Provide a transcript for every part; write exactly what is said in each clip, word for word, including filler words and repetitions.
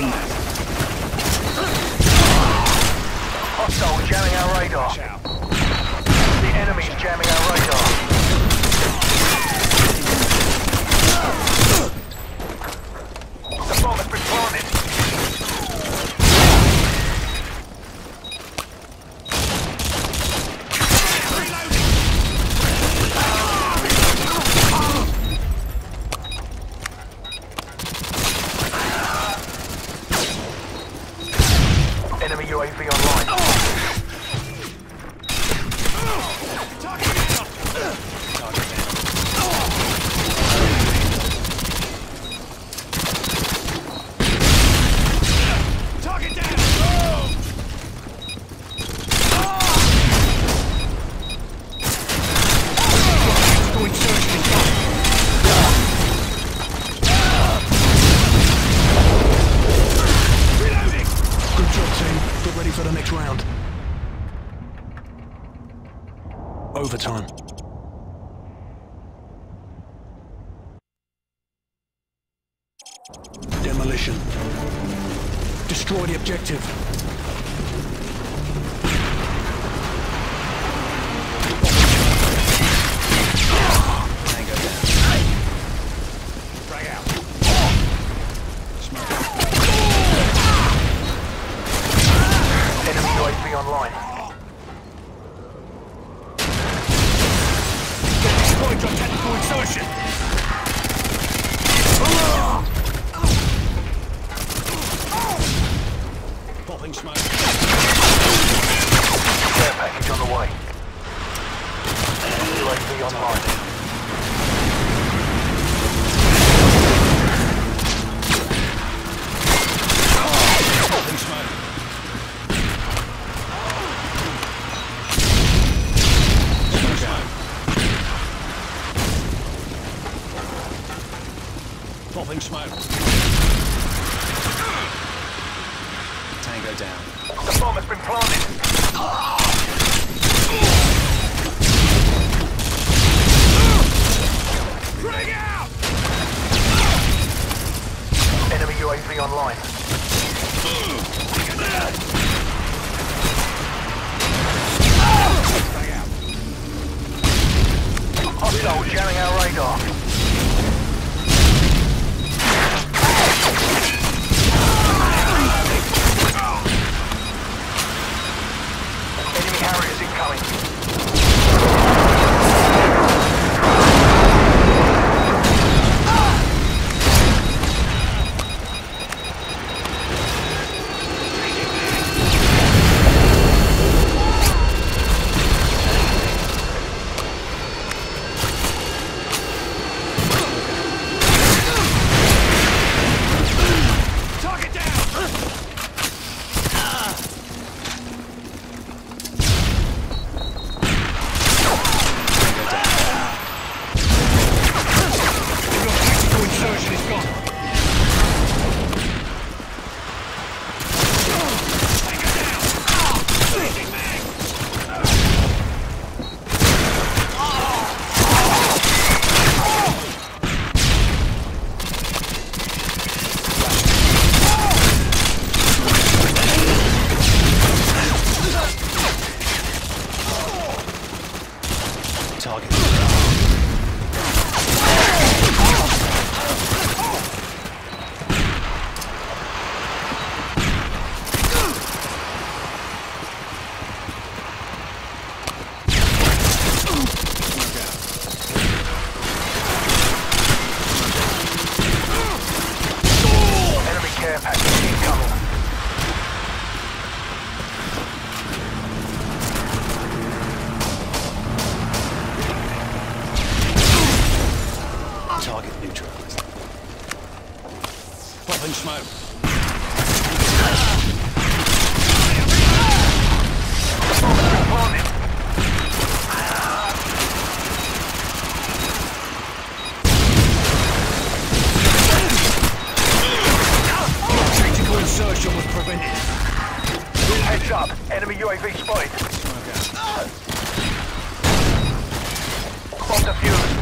Hostile jamming our radar. The enemy's jamming our radar. The bomb has been planted. Enemy U A V online. For the next round. Overtime. Demolition. Destroy the objective. Tango down. Frag out. Smoke. Enemy U A V online. Deployed your technical exertion. Popping smoke. Care package on the way. U A V online. Popping smoke. Popping smoke. Tango down. The bomb has been planted. Frag out! Enemy U A V online. Frag out. Hostile jamming our radar. Enemy Harriers incoming. Target down! Insertion is gone. Tango down. Changing mag. Target. Enemy care package incoming. Target neutralized. Popping smoke. Planted. Tactical insertion was prevented. Heads up. Enemy U A V spotted. Smoke out. Bomb defused.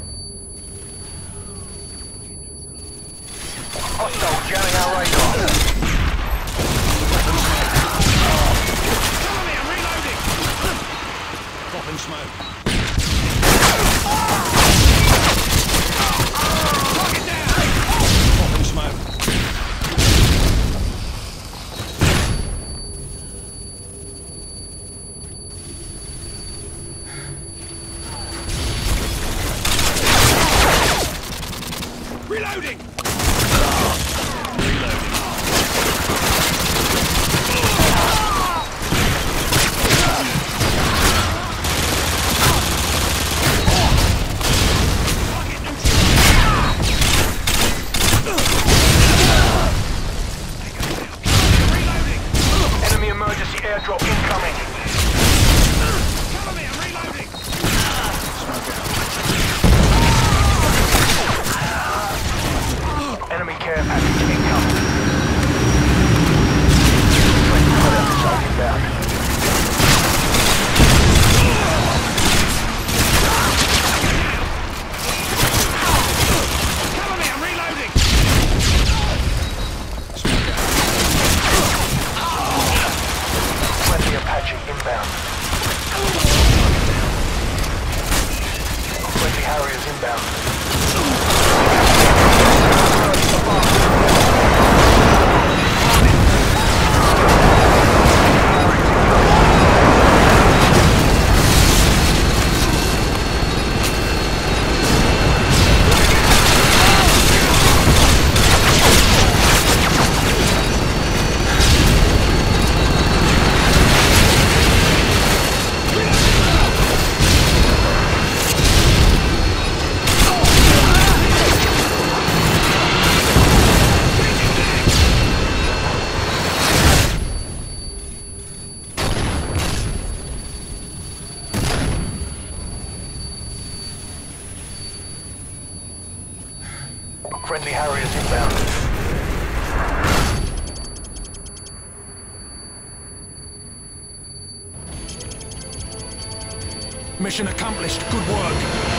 Hostile jamming our radar. Airdrop incoming. Cover me, I'm reloading! Enemy care package incoming. Friendly predator missile inbound. Cover me, I'm reloading! Friendly Apache inbound. Friendly Harriers inbound. Friendly Harriers inbound. Mission accomplished. Good work.